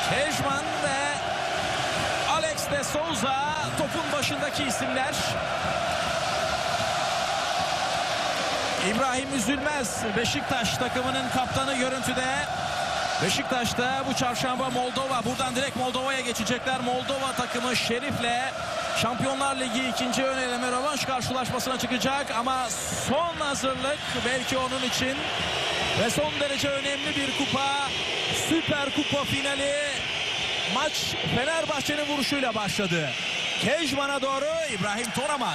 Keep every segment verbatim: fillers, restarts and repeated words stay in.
Kejman ve Alex de Souza topun başındaki isimler. İbrahim Üzülmez, Beşiktaş takımının kaptanı görüntüde. Beşiktaş'ta bu çarşamba Moldova. Buradan direkt Moldova'ya geçecekler. Moldova takımı Şerif'le Şampiyonlar Ligi ikinci ön eleme rövanş karşılaşmasına çıkacak. Ama son hazırlık belki onun için ve son derece önemli bir kupa. Süper Kupa finali. Maç Fenerbahçe'nin vuruşuyla başladı. Kejman'a doğru İbrahim Toraman.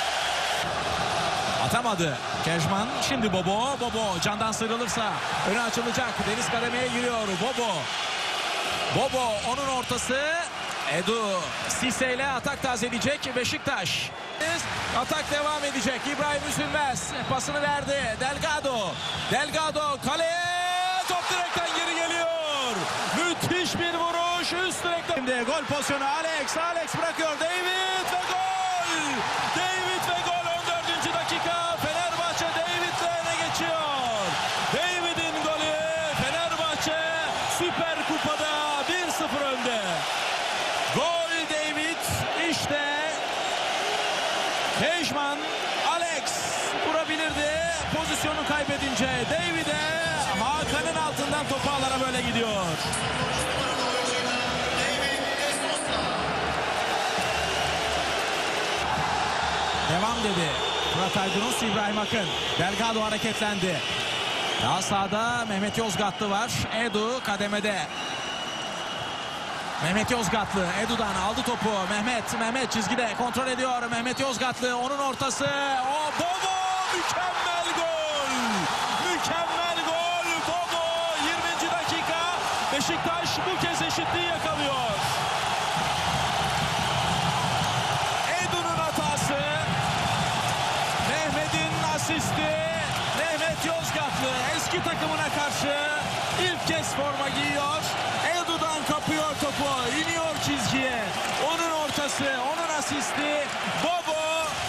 Atamadı Kejman. Şimdi Bobo. Bobo candan sıyrılırsa öne açılacak. Deniz kademeye giriyor Bobo. Bobo onun ortası. Edu Sise ile atak tazeleyecek Beşiktaş. Atak devam edecek. İbrahim Üzülmez pasını verdi. Delgado. Delgado kaleye. Top direkten geri geliyor. Müthiş bir vuruş. Üst direkten. Şimdi gol pozisyonu Alex. Alex bırakıyor. David ve gol. David ve gol. on dördüncü dakika. Fenerbahçe David'le öne geçiyor. David'in golü. Fenerbahçe Süper Kupa'da bir sıfır önde. Gol David. İşte Kejman. Alex vurabilirdi. Pozisyonu kaybedince David'e Hakan'ın altından topu alana böyle gidiyor. Devam dedi. Murat Aydınus, İbrahim Akın. Delgado hareketlendi. Daha sağda Mehmet Yozgatlı var. Edu kademede. Mehmet Yozgatlı Edu'dan aldı topu. Mehmet, Mehmet çizgide kontrol ediyor. Mehmet Yozgatlı onun ortası. O Bobo mükemmel gol. Mükemmel gol Bobo. yirminci dakika. Beşiktaş bu kez eşitliği yakalıyor. Edu'nun hatası. Mehmet'in asisti. Mehmet Yozgatlı eski takımına karşı ilk kez forma giyiyor. Edu'dan kapıyor topu. İniyor çizgiye. Onun ortası, onun asisti. Bobo.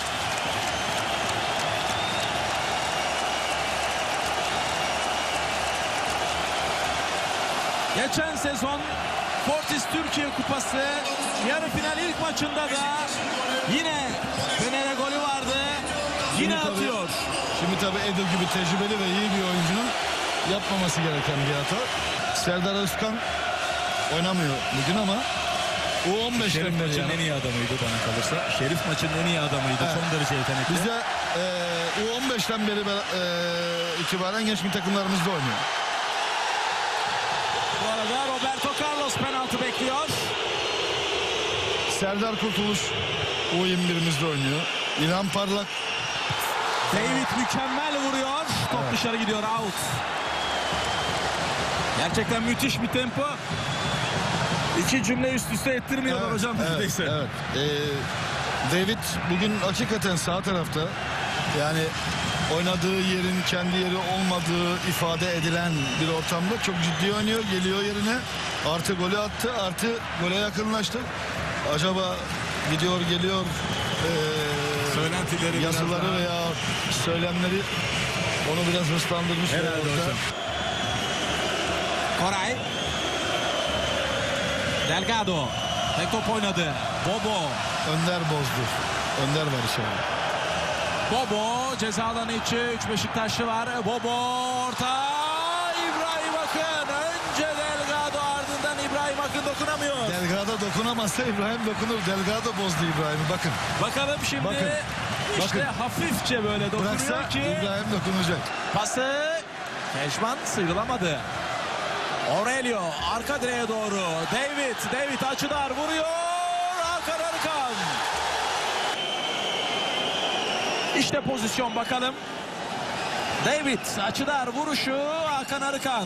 Geçen sezon Fortis Türkiye Kupası yarı final ilk maçında da yine Fener'e golü vardı. Yine Şimdi atıyor. Tabii, şimdi tabii Edu gibi tecrübeli ve iyi bir oyuncunun yapmaması gereken bir hata. Serdar Özkan oynamıyor bugün ama U on beş'ten Şerif beri maçın yani. en iyi adamıydı bana kalırsa. Şerif maçın en iyi adamıydı. Evet. Son derece yetenekli. Bizde e, U on beş'ten beri e, itibaren genç milli takımlarımızda oynuyor. Bu arada Roberto Carlos penaltı bekliyor. Serdar Kurtuluş U yirmi bir'imizde oynuyor. İlhan Parlak. David mükemmel vuruyor. Top Evet. dışarı gidiyor, out. Gerçekten müthiş bir tempo. İki cümle üst üste ettirmiyorlar Evet, hocam. evet, neredeyse. evet. Ee, David bugün hakikaten sağ tarafta, yani oynadığı yerin kendi yeri olmadığı ifade edilen bir ortamda çok ciddi oynuyor, geliyor yerine, artı golü attı, artı gole yakınlaştı. Acaba gidiyor geliyor ee, Söylentileri yazıları biraz veya söylemleri onu biraz hırslandırmış. Herhalde orada. hocam. Koray. Delgado. Tek top oynadı. Bobo. Önder bozdu. Önder var içeride. Bobo ceza alanı içi. Üç Beşiktaşlı var. Bobo orta. İbrahim Akın. Önce Delgado, ardından İbrahim Akın dokunamıyor. Delgado dokunamazsa İbrahim dokunur. Delgado bozdu İbrahim'i, bakın. Bakalım şimdi. Bakın, İşte bakın. hafifçe böyle dokunuyor Bıraksa ki. İbrahim dokunacak. Pası. Kejman sıyrılamadı. Aurelio arka direğe doğru. David. David açılar vuruyor. Hakan Arıkan. İşte pozisyon, bakalım. David açılar vuruşu. Hakan Arıkan.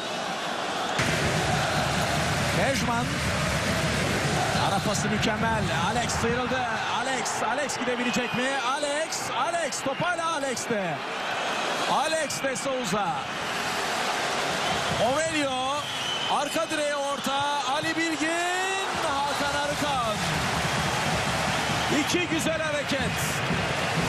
Kejman. Ara pası mükemmel. Alex sıyrıldı. Alex. Alex gidebilecek mi? Alex. Alex. Top hala Alex'te. Alex de Souza. Aurelio. Arka direğe orta. Ali Bilgin. Hakan Arıkan. İki güzel hareket.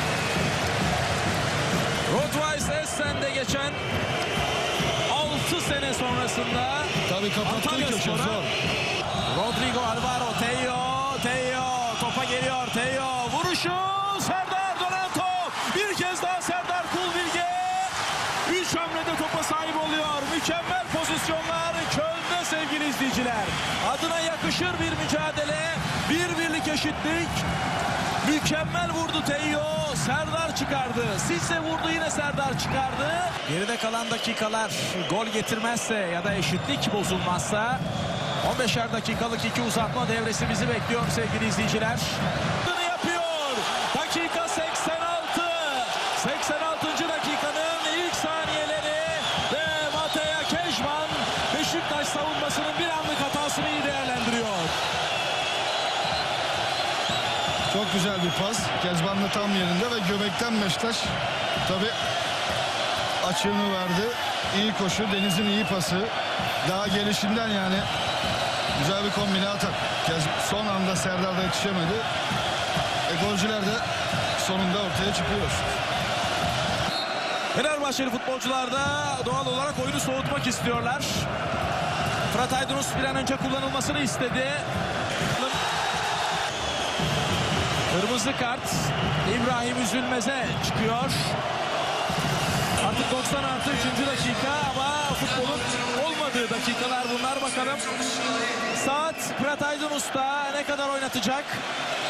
Rotweiss Essen'de geçen altı sene sene sonrasında Tabii kapattığı Antalya köşe Spor'a. zor. Rodrigo Alvaro, Teo, Teo topa geliyor, Teo vuruşu, Serdar dönen top, bir kez daha Serdar Kulbilge, üç hamlede topa sahip oluyor, mükemmel pozisyonlar Köln'de sevgili izleyiciler, adına yakışır bir mücadele, bir birlik eşitlik, mükemmel vurdu Teo, Serdar çıkardı, Sisse vurdu, yine Serdar çıkardı. Geride kalan dakikalar gol getirmezse ya da eşitlik bozulmazsa on beşer dakikalık iki uzatma devresi bizi bekliyor sevgili izleyiciler. Bunu yapıyor. Dakika seksen altı. seksen altıncı dakikanın ilk saniyeleri ve Mateja Kezman Beşiktaş savunmasının bir anlık hatasını iyi değerlendiriyor. Çok güzel bir pas. Kezban da tam yerinde ve göbekten Beşiktaş tabii açığını verdi. İyi koşu, Deniz'in iyi pası. Daha gelişinden yani güzel bir kombine atak. Son anda Serdar da yetişemedi. E, golcüler de sonunda ortaya çıkıyor. Fenerbahçeli futbolcular da doğal olarak oyunu soğutmak istiyorlar. Fırat Aydınus bir an önce kullanılmasını istedi. Kırmızı kart İbrahim Üzülmez'e çıkıyor. Artık doksan artı üçüncü dakika ama futbolun olmadığı dakikalar bunlar, bakalım. Saat Fırat Aydınus'ta ne kadar oynatacak?